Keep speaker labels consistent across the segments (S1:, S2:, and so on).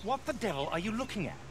S1: What the devil are you looking at?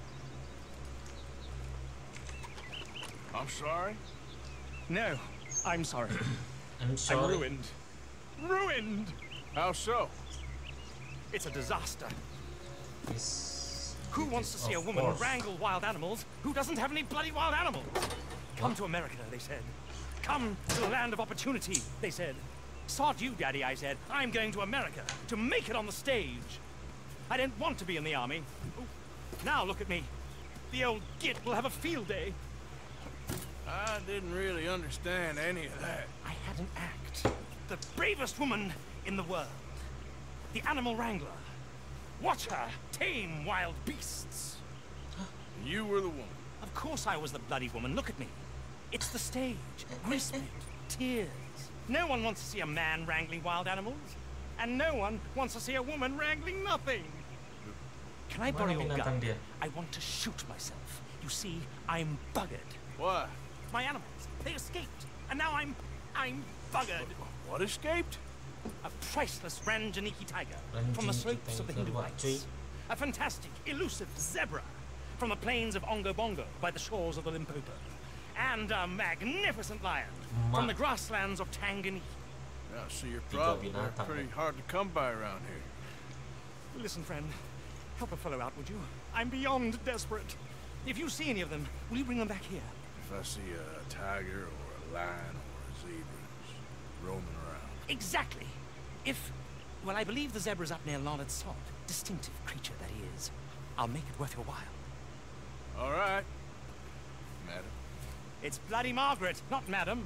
S2: I'm sorry?
S1: No, I'm sorry.
S3: I'm sorry.
S1: I'm ruined. Ruined!
S2: How so?
S1: It's a disaster.
S3: This,
S1: Who wants to see a
S3: of
S1: woman
S3: course.
S1: wrangle wild animals who doesn't have any bloody wild animals? Come to America, they said. Come to the land of opportunity, they said. Sod you, Daddy, I said. I'm going to America to make it on the stage. I didn't want to be in the army. Ooh, now look at me. The old git will have a field day.
S2: I didn't really understand any of that.
S1: I had an act. The bravest woman in the world. The animal wrangler. Watch her tame wild beasts.
S2: You were the woman.
S1: Of course I was the bloody woman. Look at me. It's the stage. Grease paint. Tears. No one wants to see a man wrangling wild animals. And no one wants to see a woman wrangling nothing. Can I borrow your gun? I want to shoot myself. You see, I'm buggered.
S2: Why?
S1: My animals, they escaped. And now I'm buggered.
S2: What escaped?
S1: A priceless Ranjaniki tiger from the slopes of the Hindu Heights. A fantastic, elusive zebra from the plains of Ongo Bongo by the shores of the Limpopo. And a magnificent lion from the grasslands of Tanganyika.
S2: Yeah, so you're probably pretty hard to come by around here.
S1: Listen, friend, help a fellow out, would you? I'm beyond desperate. If you see any of them, will you bring them back here?
S2: If I see a tiger or a lion or a zebra roaming around.
S1: Exactly. Well, I believe the zebra's up near Larned Sod. Distinctive creature that he is. I'll make it worth your while.
S2: All right, madam.
S1: It's bloody Margaret, not madam.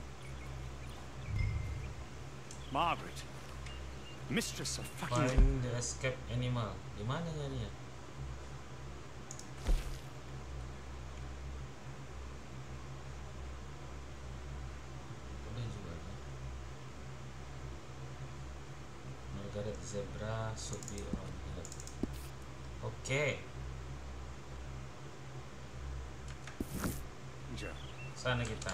S1: Margaret. Mistress of fucking...
S3: Find the escape animal. Di mana ya? Margaret zebra should be around here. Okay. Sana kita.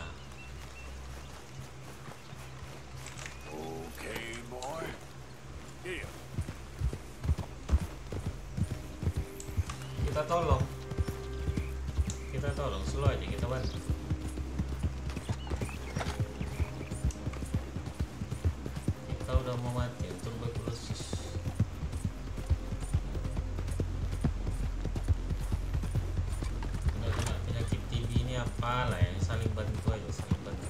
S2: Okay, boy. Yeah.
S3: Kita tolong, slow aja kita bantu. Kita udah mau mati, tuberculosis. Udah kena penyakit TB ini apalah ya, saling bantu aja, saling bantu.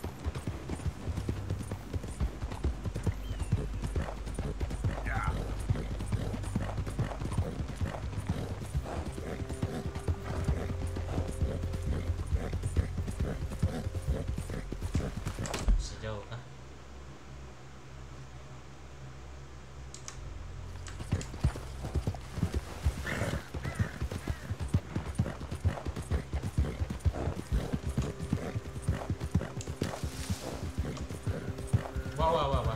S3: Sejauh kah? Wah.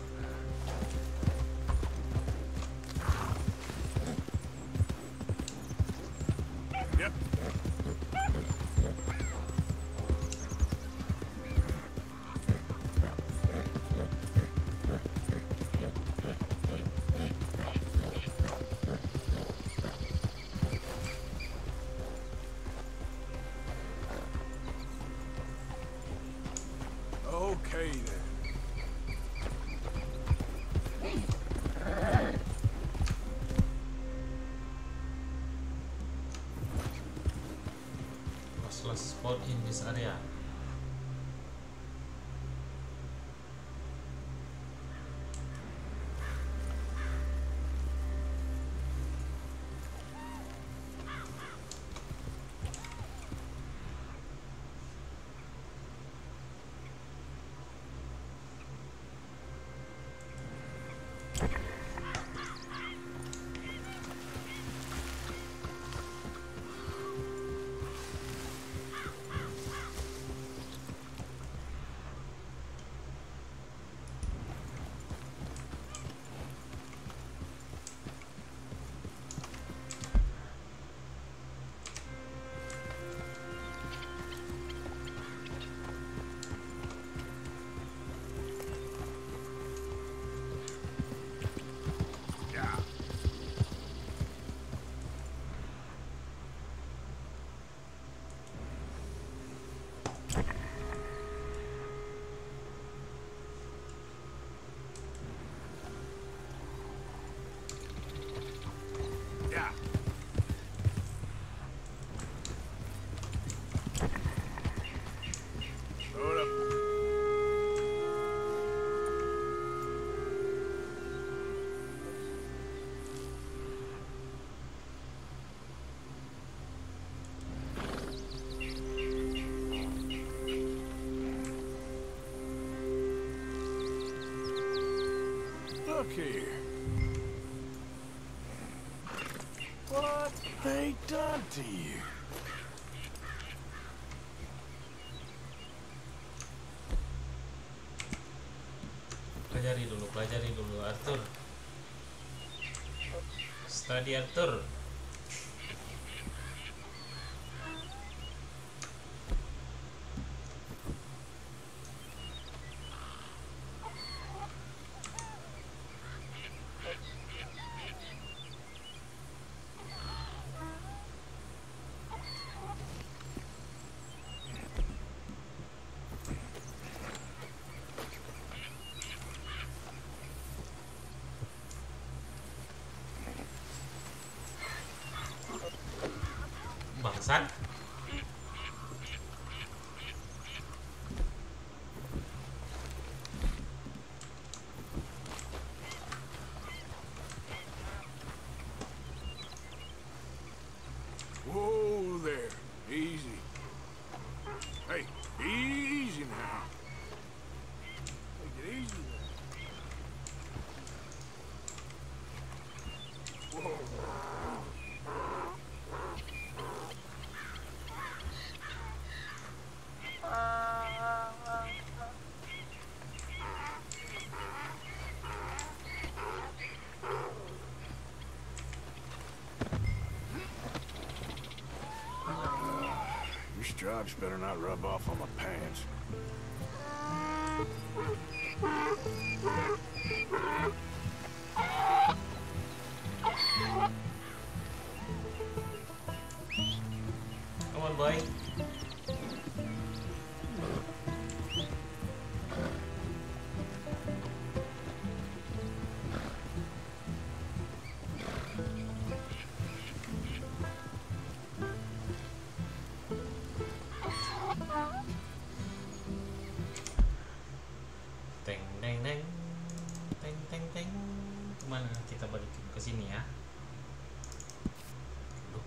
S2: Yep. Okay then.
S3: Last spot in this area.
S2: here. What they done to you?
S3: Pelajari dulu Arthur. Study Arthur. Bangsat.
S2: Whoa there. Easy. Hey, easy now. Take it easy there. Whoa. Your stripes better not rub off on my pants.
S3: Come on, boy. Teng teng teng teng teng teng. Kemana kita balik ke sini ya? Duh.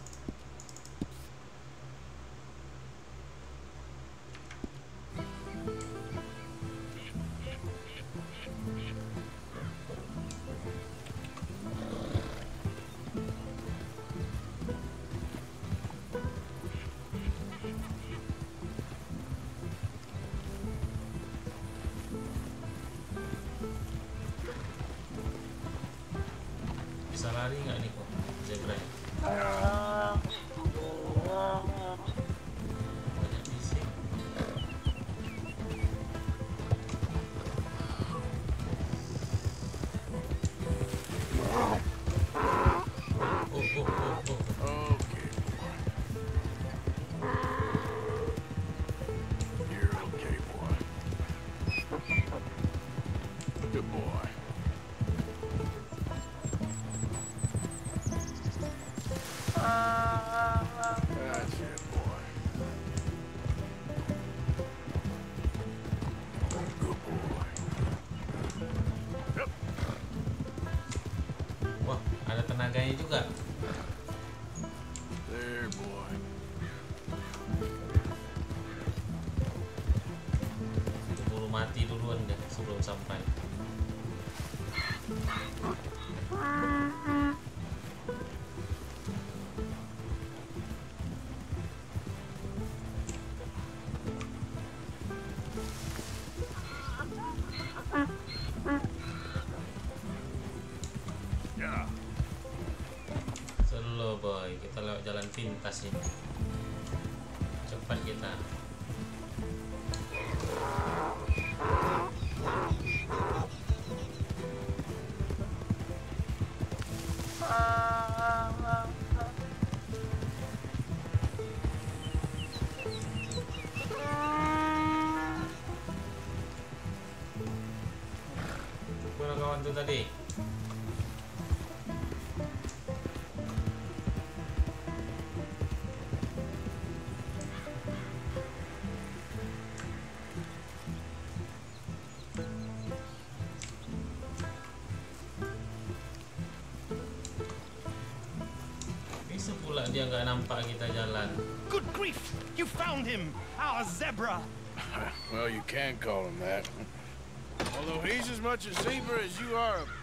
S3: Bisa lari nggak nih kok zebra ya? Banyak bising. Oh.
S2: Okay, boy. You're okay, boy. Good boy. That's it, boy. Good boy. Yep.
S3: Wah, ada tenaganya juga.
S2: There, boy.
S3: Keburu mati duluan deh sebelum sampai.
S2: Yeah.
S3: Slow boy, kita lewat jalan pintas ini. Cepat kita. Mana kawan tuh tadi? Bisa pula dia nggak nampak kita jalan.
S1: Good grief! You found him! Our zebra!
S2: Well, you can call him that. Although he's as much a zebra as you are a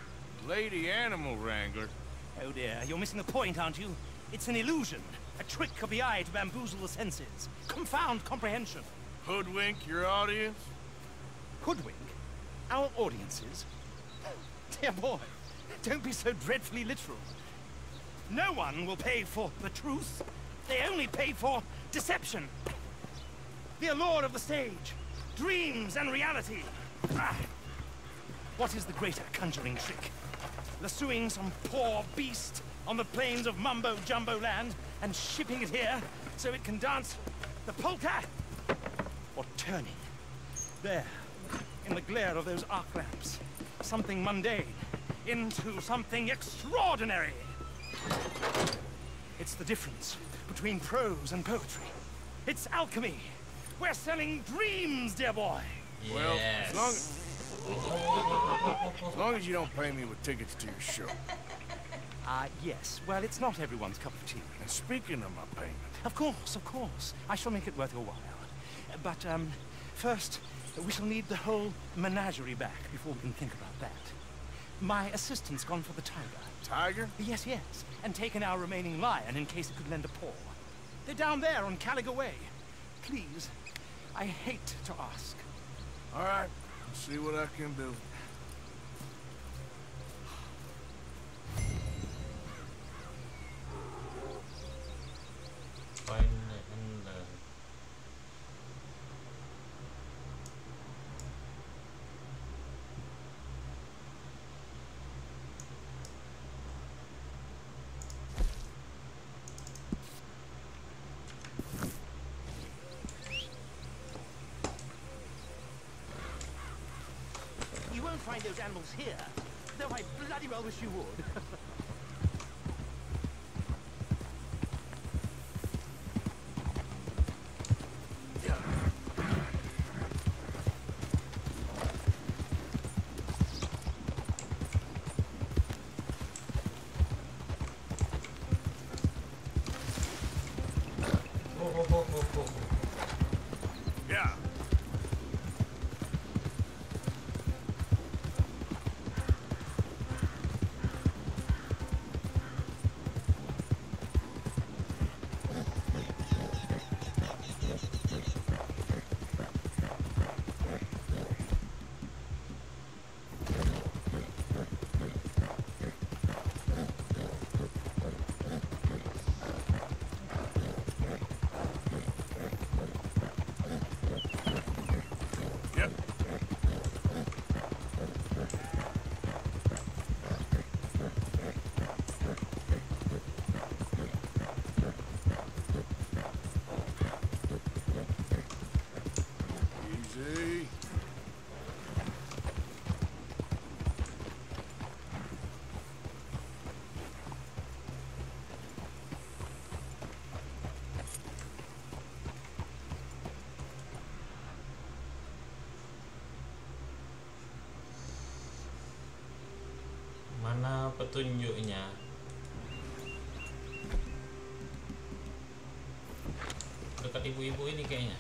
S2: Lady Animal Wrangler.
S1: Oh dear, you're missing the point, aren't you? It's an illusion. A trick of the eye to bamboozle the senses. Confound comprehension.
S2: Hoodwink your audience?
S1: Hoodwink? Our audiences? Dear boy, don't be so dreadfully literal. No one will pay for the truth. They only pay for deception. The allure of the stage. Dreams and reality. Ah. What is the greater conjuring trick? Lassoing some poor beast on the plains of mumbo-jumbo land and shipping it here so it can dance the polka? Or turning, there, in the glare of those arc lamps, something mundane into something extraordinary? It's the difference between prose and poetry. It's alchemy. We're selling dreams, dear boy.
S3: Yes.
S2: Well, as long as you don't pay me with tickets to your show.
S1: Yes. Well, it's not everyone's cup of tea.
S2: And speaking of my payment,
S1: Of course. I shall make it worth your while. But, first, we shall need the whole menagerie back before we can think about that. My assistant's gone for the tiger.
S2: Tiger?
S1: Yes, and taken our remaining lion in case it could lend a paw. They're down there on Caliga Way. Please, I hate to ask.
S2: All right, I'll see what I can do.
S3: Find and learn.
S1: You won't find those animals here, though I bloody well wish you would.
S2: Yeah. Yep. Easy.
S3: Mana petunjuknya? Dekat ibu-ibu ini kayaknya.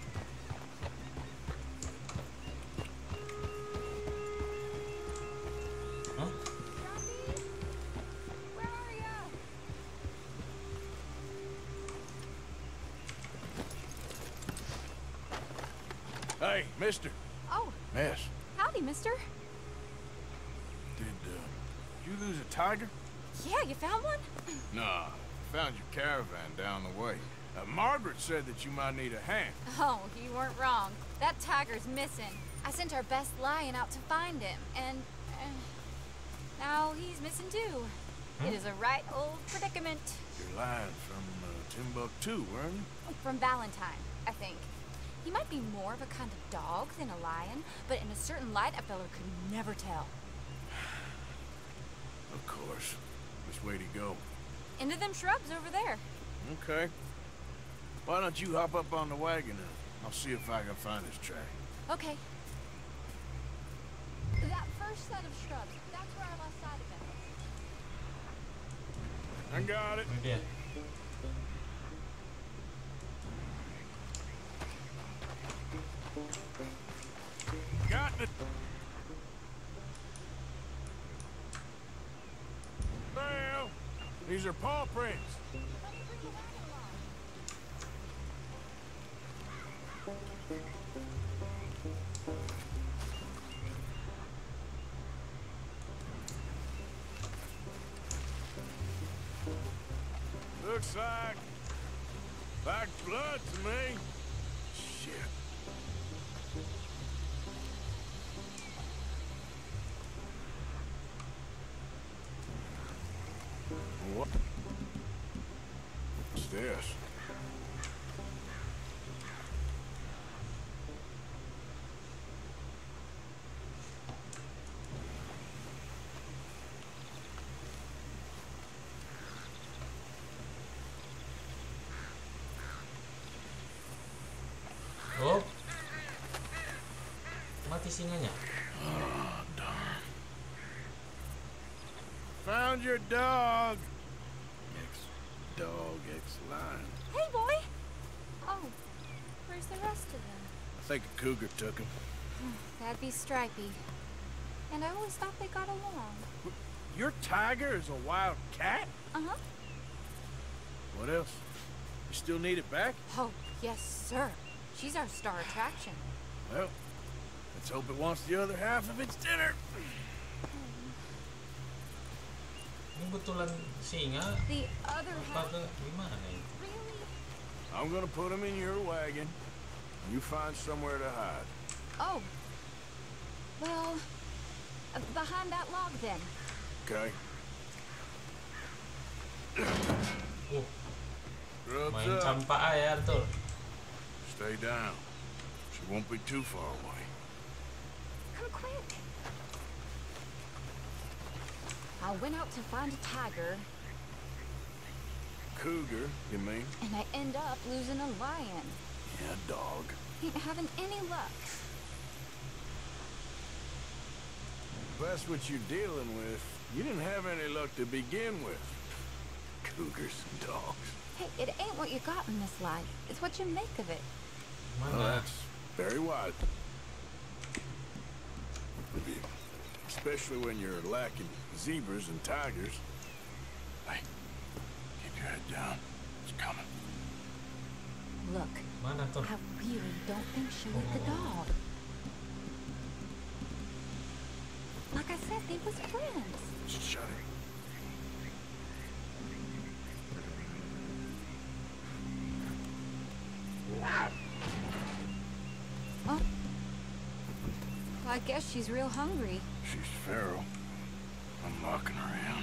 S3: Hah?
S4: Where are you?
S2: Hey, mister.
S4: Oh,
S2: Miss,
S4: howdy, mister.
S2: did you lose a tiger?
S4: Yeah, you found one?
S2: Nah, found your caravan down the way. Margaret said that you might need a hand.
S4: Oh, you weren't wrong. That tiger's missing. I sent our best lion out to find him, and now he's missing too. It is a right old predicament.
S2: You're lying from Timbuktu, weren't you?
S4: From Valentine, I think. He might be more of a kind of dog than a lion, but in a certain light, a fella could never tell.
S2: Of course. Which way to go?
S4: Into them shrubs over there.
S2: Okay. Why don't you hop up on the wagon and I'll see if I can find his track.
S4: Okay. That first set of shrubs, that's where I lost sight of him.
S2: I got it.
S3: Ini dia.
S2: Got it. These are paw prints. Looks like blood to me. Shit. What? What's this?
S3: Oh, mati singanya.
S2: Oh, darn. Found your dog. Ex-dog, ex-lion.
S4: Hey, boy! Oh, where's the rest of them?
S2: I think a cougar took him.
S4: That'd be Stripey. And I always thought they got along.
S2: Your tiger is a wild cat?
S4: Uh-huh.
S2: What else? You still need it back?
S4: Oh, yes, sir. She's our star attraction.
S2: Well, let's hope it wants the other half of its dinner.
S3: Ini betulan singa.
S4: The other
S3: Apa
S4: half?
S3: ke gimana ini?
S4: Really?
S2: I'm gonna put him in your wagon. You find somewhere to hide.
S4: Oh. Well, behind that log then.
S2: Okay? Grub's
S3: Main
S2: up.
S3: campak ya Arthur.
S2: Stay down. She won't be too far away.
S4: Come quick. I went out to find a tiger,
S2: Cougar, you mean?
S4: and I end up losing a lion.
S2: Yeah, dog.
S4: Ain't having any luck.
S2: That's what you're dealing with. You didn't have any luck to begin with. Cougars and dogs.
S4: Hey, it ain't what you got in this life. It's what you make of it.
S2: Well,
S3: Mana?
S2: that's very wise. Especially when you're lacking zebras and tigers. Hey, keep your head down. It's coming.
S4: Look,
S3: Mana tuh?
S4: I really don't think she'll eat the dog. Like I said, they was friends.
S2: Shut it.
S4: Oh. Well, I guess she's real hungry.
S2: She's feral. I'm locking her in.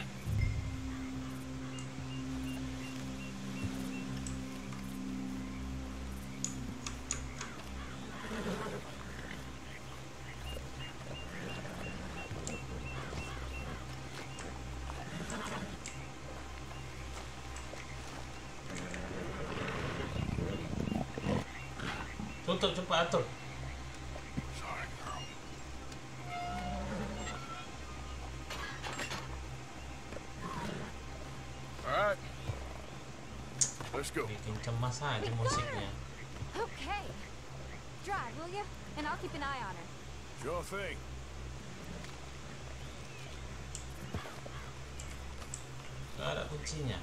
S3: Tutup cepat Arthur.
S2: Sorry, girl. All right. Let's go.
S3: Bikin cemas aja musiknya.
S4: Okay. Drive, will you? And I'll keep an eye on her.
S2: Sure thing.
S3: Gak ada kuncinya.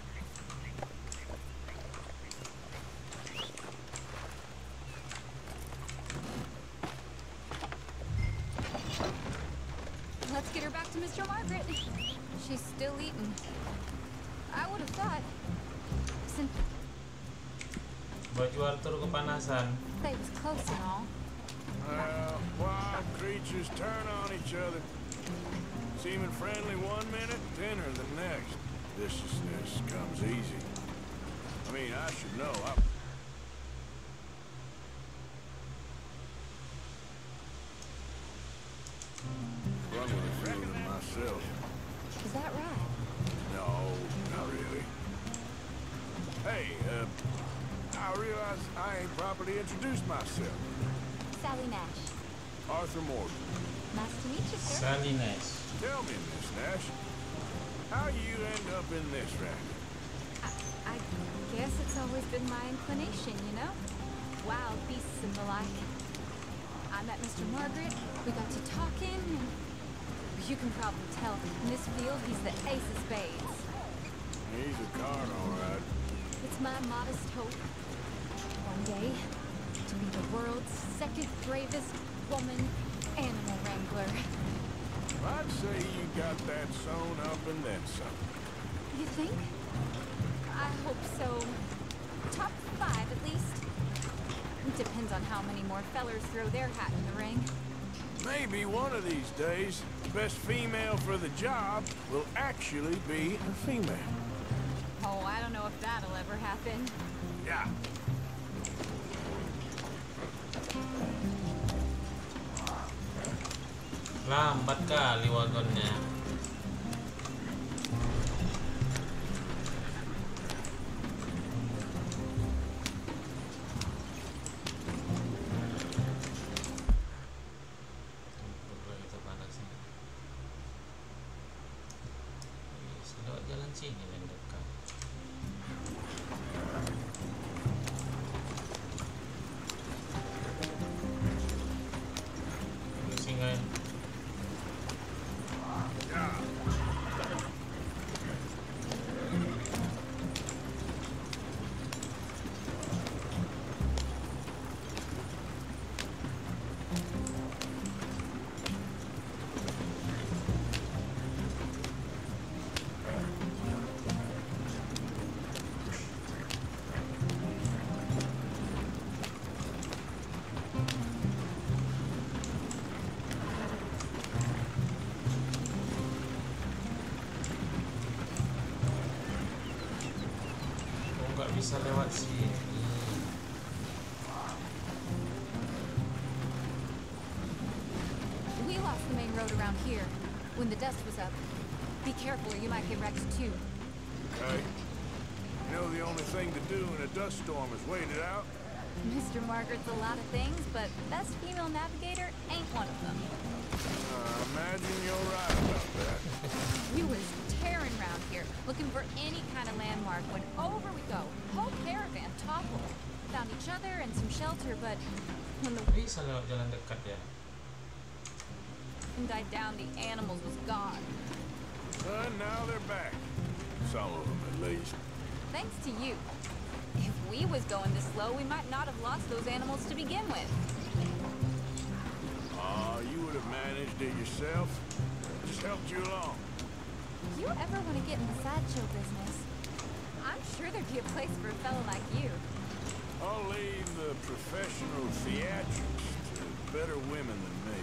S4: Let's get her back to Mr. Margaret. She's still eating. I would have thought, since
S3: Baju Arthur kepanasan.
S4: they was close and all.
S2: Wild creatures turn on each other. Seeming friendly one minute, thinner the next. Viciousness comes easy. I mean, I should know. I've run with a few of them myself.
S4: Is that right?
S2: No, not really. Hey, I realize I ain't properly introduced myself.
S4: Sally Nash.
S2: Arthur Morgan.
S4: Nice to meet you, sir.
S3: Sally Nash.
S2: Tell me, Miss Nash, how you end up in this racket?
S4: I guess it's always been my inclination, you know? Wild beasts and the like. I met Mr. Margaret, we got to talking, and you can probably tell in this field he's the ace of spades.
S2: He's a card, all right.
S4: It's my modest hope, one day, to be the world's second bravest woman animal wrangler.
S2: I'd say you got that sewn up and then some.
S4: You think? I hope so. Top 5, at least. Depends on how many more fellers throw their hat in the ring.
S2: Maybe one of these days, the best female for the job will actually be a female.
S4: Oh, I don't know if that'll ever happen.
S2: Yeah.
S3: Lambat kali wagonnya. Kita panasnya. Lewat jalan sini yang dekat. Singa. Bisa lewat sini.
S4: We lost the main road around here when the dust was up. Be careful or you might get wrecked too.
S2: Okay. You know the only thing to do in a dust storm is wait it out?
S4: Mr. Margaret's a lot of things, but best female navigator ain't one of them.
S2: Imagine you're right about that.
S4: We was tearing around here, looking for any kind of landmark when over we go. Whole caravan toppled. Found each other and some shelter, but when the
S3: Bisa lewat jalan dekat ya.
S4: wind died down, the animals was gone.
S2: And now they're back. Some of them, at least.
S4: Thanks to you. If we was going this slow, we might not have lost those animals to begin with.
S2: You would have managed it yourself. Just helped you along.
S4: You ever want to get in the sideshow business? I'm sure there'd be a place for a fellow like you.
S2: I'll leave the professional theatrics to better women than me.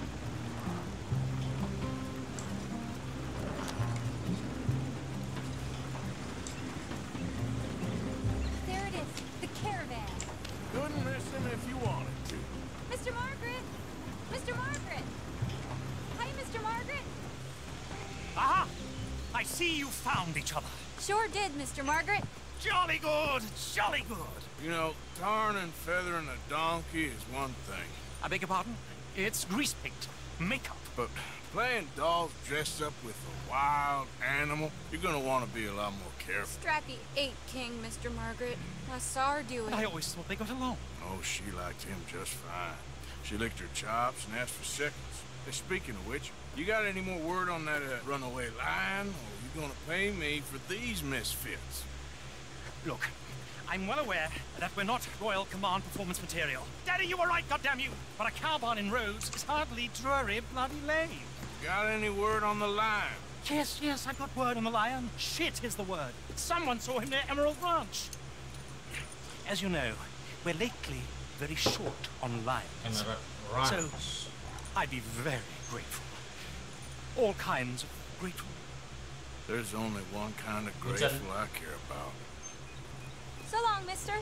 S4: There it is, the caravan.
S2: Couldn't miss him if you wanted to.
S4: Mr. Margaret! Mr. Margaret! Hi, Mr. Margaret!
S1: Aha! I see you found each other.
S4: Sure did, Mr. Margaret.
S1: Jolly good, jolly good.
S2: You know, tarring and feathering a donkey is one thing.
S1: I beg your pardon? It's grease paint, makeup.
S2: But playing dolls dressed up with a wild animal, you're gonna want to be a lot more careful.
S4: Strappy ate King, Mr. Margaret. I saw her do it.
S1: I always thought they got along.
S2: Oh, she liked him just fine. She licked her chops and asked for seconds. Hey, speaking of which, you got any more word on that runaway lion? Or are you gonna pay me for these misfits?
S1: Look, I'm well aware that we're not Royal Command performance material. Daddy, you were right, goddamn you! But a cow barn in Rhodes is hardly Drury Bloody Lane.
S2: Got any word on the lion?
S1: Yes, I've got word on the lion. Shit is the word. Someone saw him near Emerald Ranch. As you know, we're lately very short on lions.
S3: Right.
S1: So, I'd be very grateful. All kinds of grateful.
S2: There's only one kind of grateful I care about.
S4: So long, mister.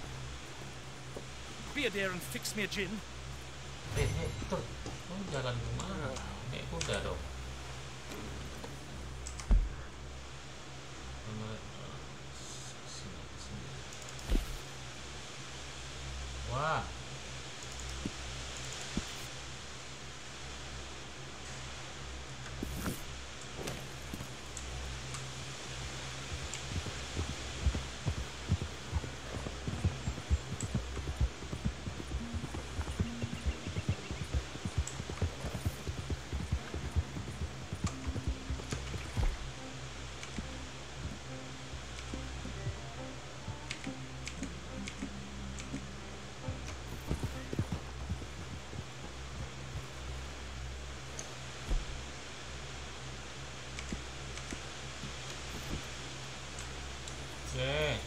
S1: Be a dear and fix me a gin.
S3: Tuh. Oh, jalan kemana? Naik kuda dong. Sini. Wah. Oke.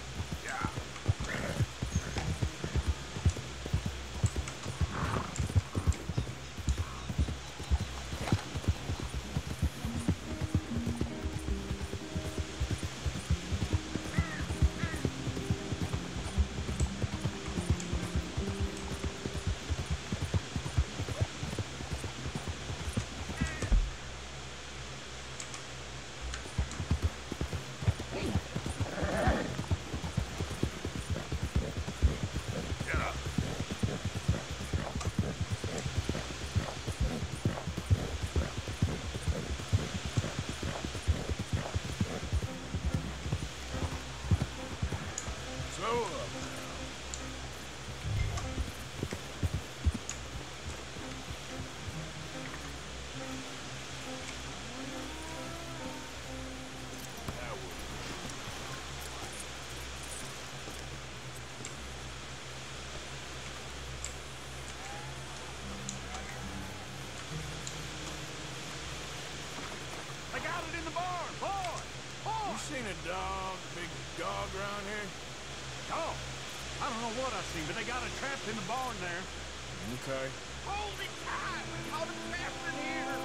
S2: I got it in the barn, boy! Boy! You seen a dog, big dog around here?
S5: Dog? I don't know what I seen, but they got it trapped in the barn there.
S2: Okay.
S5: Hold it tight! We caught it trapped in here!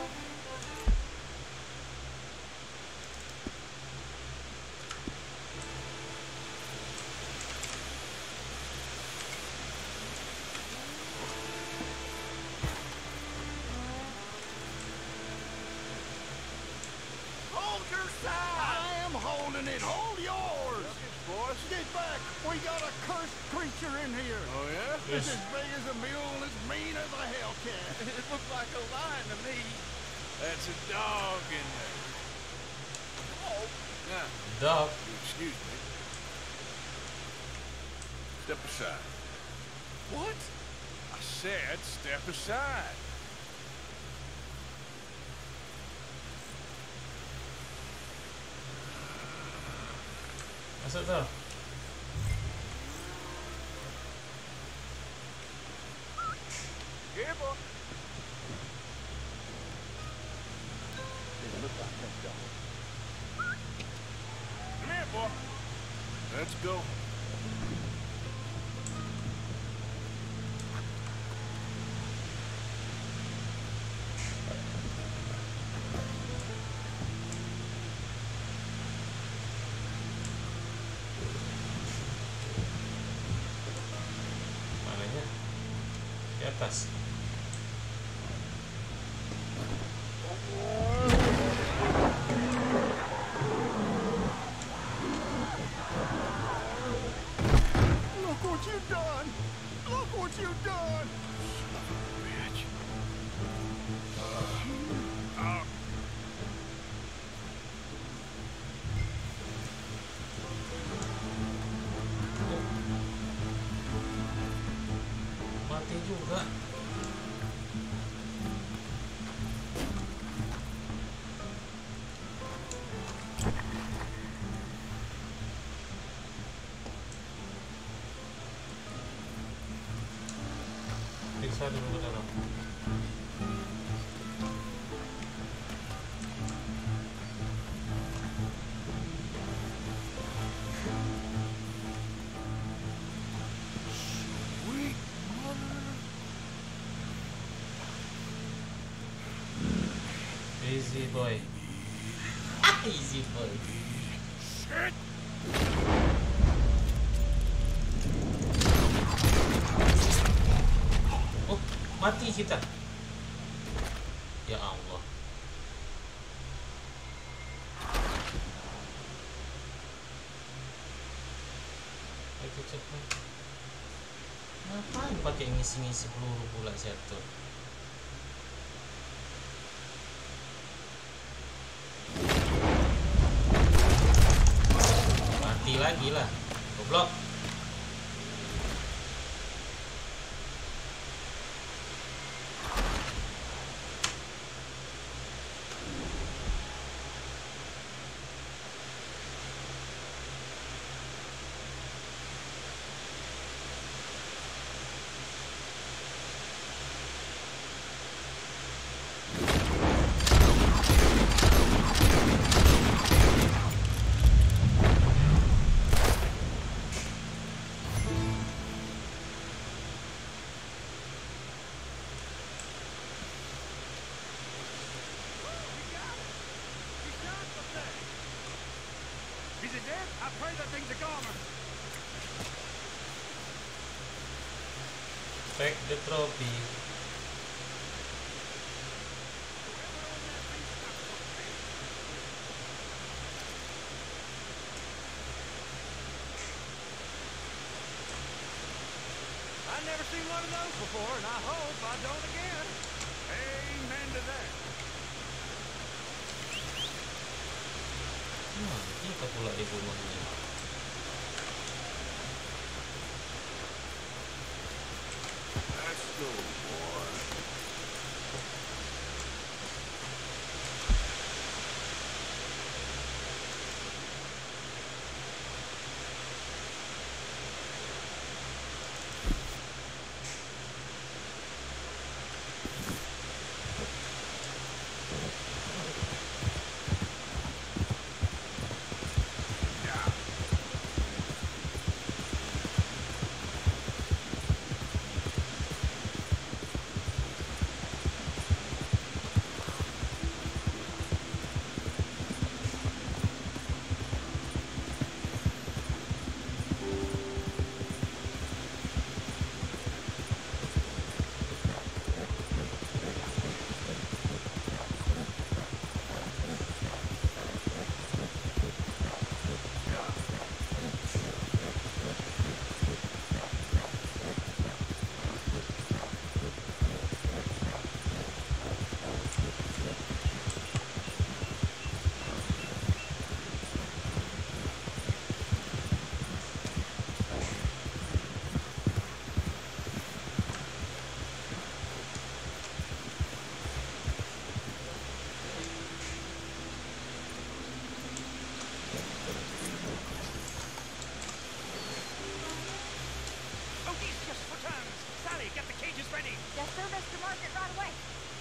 S5: Hold your side! I am holding it! Hold yours!
S2: Boys?
S5: Get back! We got a cursed creature in here!
S2: Oh, yeah?
S5: It's as big as a mule and as mean as a hellcat. It looks like a lion to me.
S2: That's a dog in there.
S5: Oh,
S2: Now,
S3: Dog.
S2: you excuse me. Step aside.
S5: what?
S2: I said step aside.
S3: Masuk tuh.
S2: Here, boy. Come here, boy. Let's go.
S3: Mananya? Di atas.
S5: Look what you've done! Look what you've done!
S2: Bitch.
S3: Mati juga. Periksa dulu ke dalam.
S2: Sweet mother.
S3: Easy boy. Easy boy.
S2: Shit.
S3: Oh, mati kita. Ya Allah. Ayo cepet. Ngapain pakai ngisi-ngisi peluru pula satu? Mati lagi lah. Goblok.
S5: I pray that thing's a goner.
S3: Pack the trophy.
S5: I've never seen one of those before, and I hope I don't again. Amen to that.
S3: Nah, kita pula dibunuhnya.
S2: Let's go, boy.
S1: Odysseus returns. Sally, get the cages ready.
S4: Yes, sir, Mr. Market, right away.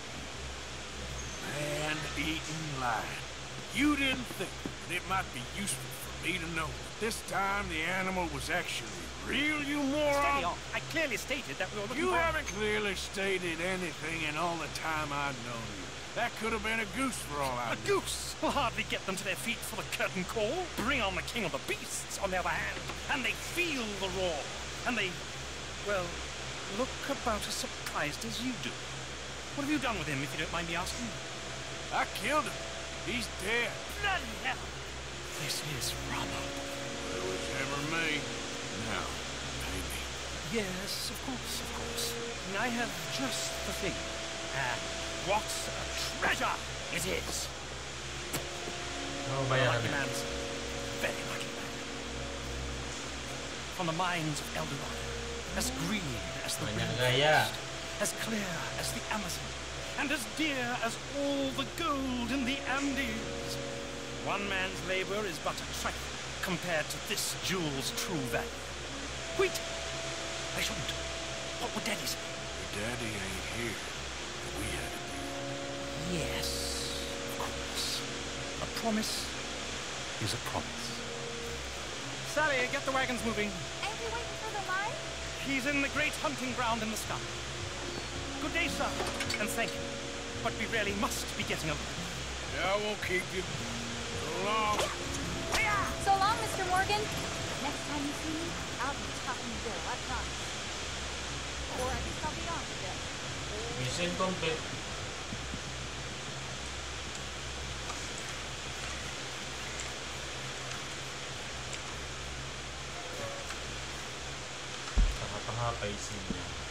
S2: Man-eating lion. You didn't think that it might be useful for me to know that this time the animal was actually real, you
S1: Steady
S2: moron?
S1: on. I clearly stated that we were looking
S2: You
S1: for...
S2: haven't clearly stated anything in all the time I've known you. That could have been a goose for all I
S1: A
S2: knew.
S1: goose will hardly get them to their feet for the curtain call. Bring on the king of the beasts, on the other hand, and they feel the roar. And they, well, look about as surprised as you do. What have you done with him, if you don't mind me asking?
S2: I killed him. He's dead.
S1: Bloody hell! This is Rama.
S2: It was him or me. Now, pay me.
S1: Yes, of course, of course. I have just the thing. What a treasure it is!
S3: Oh,
S1: Lucky
S3: bayarannya.
S1: man's very lucky man. From the mines of El Dorado, as green as the
S3: Banyak
S1: green
S3: gaya.
S1: forest, as clear as the Amazon, and as dear as all the gold in the Andes. One man's labor is but a trifle compared to this jewel's true value. Wait! I shouldn't. What would Daddy say?
S2: Your daddy ain't here. We had a deal.
S1: Yes, of course. A promise is a promise. Sally, get the wagons moving.
S4: Ain't we waiting for the line?
S1: He's in the great hunting ground in the sky. Good day, sir, and thank you. But we really must be getting along.
S2: Yeah, I won't keep you. So long.
S4: So long, Mr. Morgan. Next time you see me, I'll be topping the bill, I promise. Or at least I'll be on the bill.
S3: Mission complete. Apa-apa isinya.